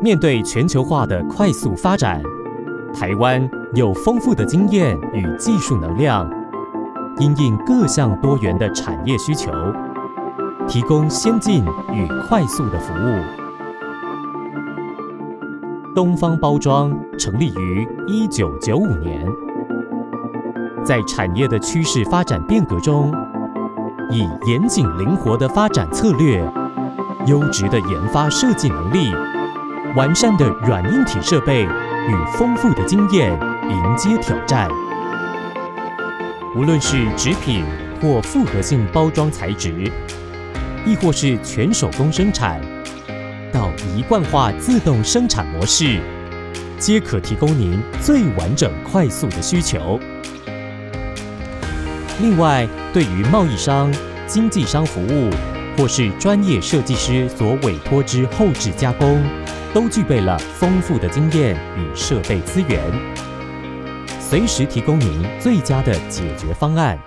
面对全球化的快速发展，台湾有丰富的经验与技术能量，因应各项多元的产业需求，提供先进与快速的服务。东方包装成立于1995年，在产业的趋势发展变革中，以严谨灵活的发展策略、优质的研发设计能力、完善的软硬体设备与丰富的经验，迎接挑战。无论是纸品或复合性包装材质，亦或是全手工生产，到一贯化自动生产模式，皆可提供您最完整、快速的需求。另外，对于贸易商、经纪商服务，或是专业设计师所委托之后置加工，都具备了丰富的经验与设备资源，随时提供您最佳的解决方案。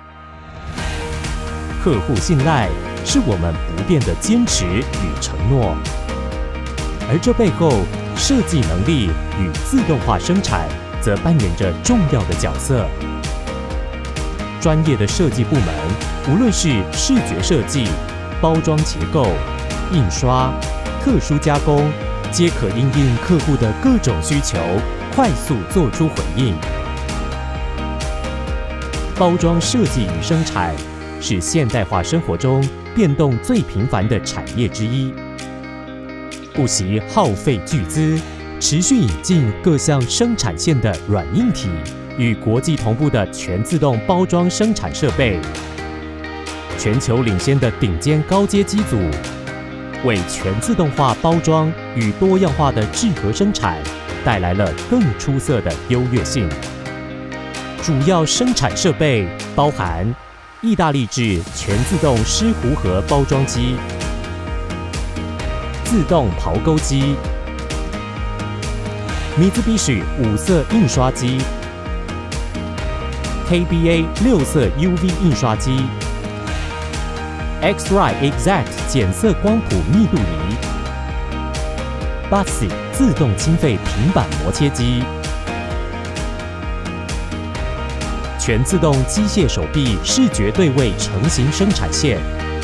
客户信赖是我们不变的坚持与承诺，而这背后，设计能力与自动化生产则扮演着重要的角色。专业的设计部门，无论是视觉设计、包装结构、印刷、特殊加工，皆可因应客户的各种需求，快速做出回应。包装设计与生产是现代化生活中变动最频繁的产业之一，不惜耗费巨资，持续引进各项生产线的软硬体与国际同步的全自动包装生产设备，全球领先的顶尖高阶机组，为全自动化包装与多样化的制盒生产带来了更出色的优越性。主要生产设备包含意大利制全自动湿糊盒包装机、自动刨钩机、米兹比许5色印刷机、KBA 6色 UV 印刷机、X-Ray Exact 检测光谱密度仪、BATSI 自动清废平板磨切机、全自动机械手臂视觉对位成型生产线、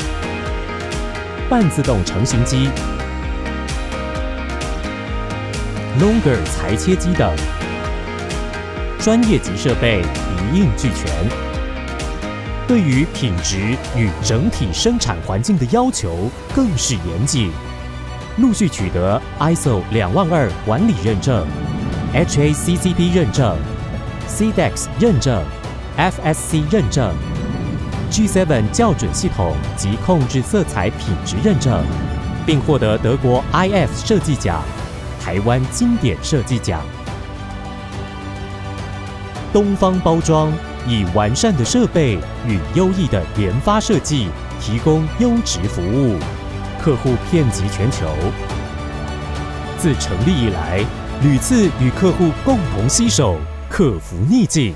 半自动成型机、Longer 裁切机等，专业级设备一应俱全。对于品质与整体生产环境的要求更是严谨，陆续取得 ISO 22000管理认证、HACCP 认证、CDEX 认证、FSC 认证、G7 校准系统及控制色彩品质认证，并获得德国 IF 设计奖、台湾经典设计奖。东方包装以完善的设备与优异的研发设计，提供优质服务，客户遍及全球。自成立以来，屡次与客户共同携手，克服逆境。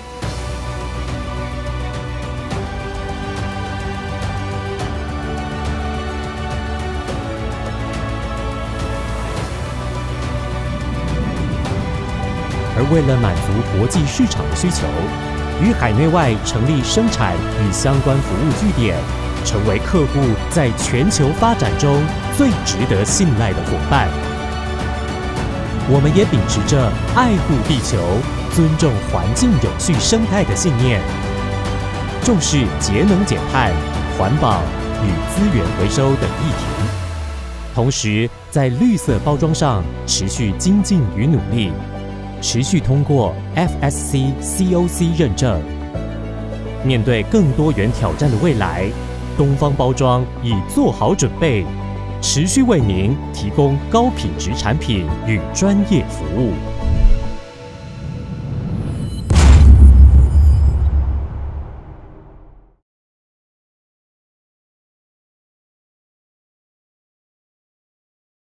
而为了满足国际市场的需求，于海内外成立生产与相关服务据点，成为客户在全球发展中最值得信赖的伙伴。我们也秉持着爱护地球、尊重环境永续生态的信念，重视节能减碳、环保与资源回收等议题，同时在绿色包装上持续精进与努力，持续通过 FSC、COC 认证。面对更多元挑战的未来，东方包装已做好准备，持续为您提供高品质产品与专业服务。